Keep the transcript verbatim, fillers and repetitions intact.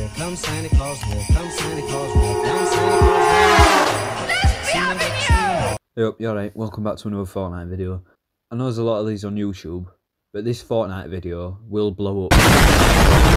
here comes Santa Claus, here comes Santa Claus, here comes Santa Claus. Let's be happy now! Yep, you're right. Welcome back to another Fortnite video. I know there's a lot of these on YouTube, but this Fortnite video will blow up.